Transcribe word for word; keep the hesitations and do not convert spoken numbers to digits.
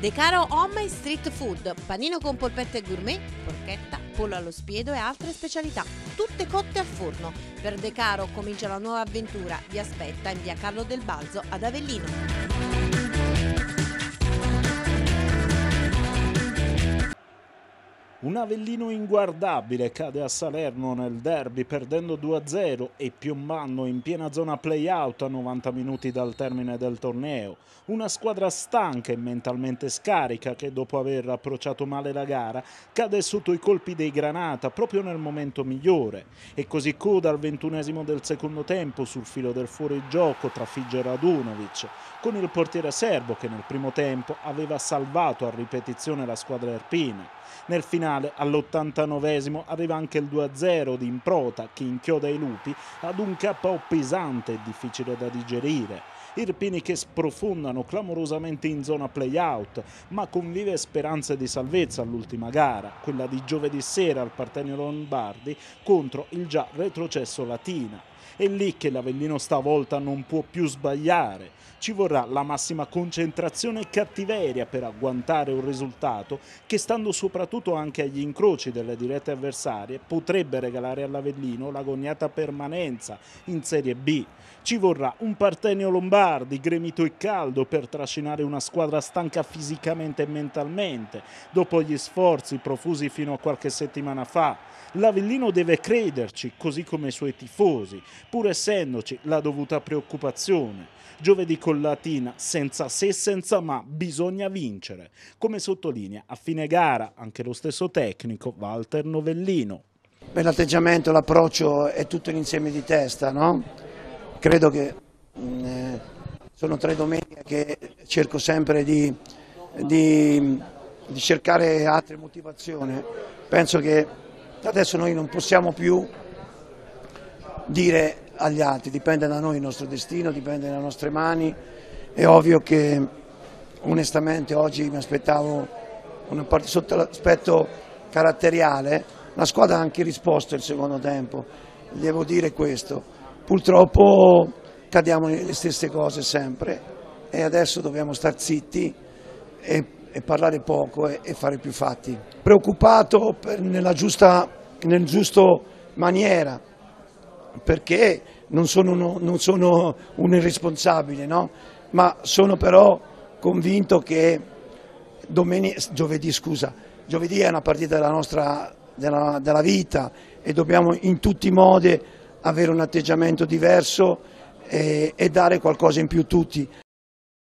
De Caro Home e Street Food, panino con polpette gourmet, porchetta, pollo allo spiedo e altre specialità, tutte cotte al forno. Per De Caro comincia la nuova avventura, vi aspetta in via Carlo del Balzo ad Avellino. Un Avellino inguardabile cade a Salerno nel derby perdendo due a zero e piombando in piena zona play-out a novanta minuti dal termine del torneo. Una squadra stanca e mentalmente scarica che dopo aver approcciato male la gara cade sotto i colpi dei Granata proprio nel momento migliore. E così coda al ventunesimo del secondo tempo sul filo del fuorigioco trafigge Radunovic con il portiere serbo che nel primo tempo aveva salvato a ripetizione la squadra erpina. Nel finale, all'ottantanovesimo, arriva anche il due a zero di Improta che inchioda i lupi ad un K O pesante e difficile da digerire. Irpini che sprofondano clamorosamente in zona play-out, ma con vive speranze di salvezza all'ultima gara, quella di giovedì sera al Partenio Lombardi contro il già retrocesso Latina. È lì che l'Avellino stavolta non può più sbagliare. Ci vorrà la massima concentrazione e cattiveria per agguantare un risultato che, stando soprattutto anche agli incroci delle dirette avversarie, potrebbe regalare all'Avellino l'agognata permanenza in Serie B. Ci vorrà un Partenio Lombardi gremito e caldo per trascinare una squadra stanca fisicamente e mentalmente, dopo gli sforzi profusi fino a qualche settimana fa. L'Avellino deve crederci, così come i suoi tifosi, pur essendoci la dovuta preoccupazione. Giovedì con Latina, senza se senza ma, bisogna vincere, come sottolinea a fine gara anche lo stesso tecnico Walter Novellino. L'atteggiamento, l'approccio è tutto un insieme di testa, no? Credo che eh, sono tre domeniche che cerco sempre di, di, di cercare altre motivazioni. Penso che adesso noi non possiamo più dire agli altri, dipende da noi il nostro destino, dipende dalle nostre mani. È ovvio che onestamente oggi mi aspettavo una parte sotto l'aspetto caratteriale, la squadra ha anche risposto il secondo tempo, devo dire questo. Purtroppo cadiamo nelle stesse cose sempre e adesso dobbiamo star zitti e, e parlare poco e, e fare più fatti. Preoccupato per, nella giusta, nel giusto maniera, perché non sono, uno, non sono un irresponsabile, no? Ma sono però convinto che domenica, giovedì, scusa, giovedì è una partita della nostra della, della vita e dobbiamo in tutti i modi avere un atteggiamento diverso e, e dare qualcosa in più tutti.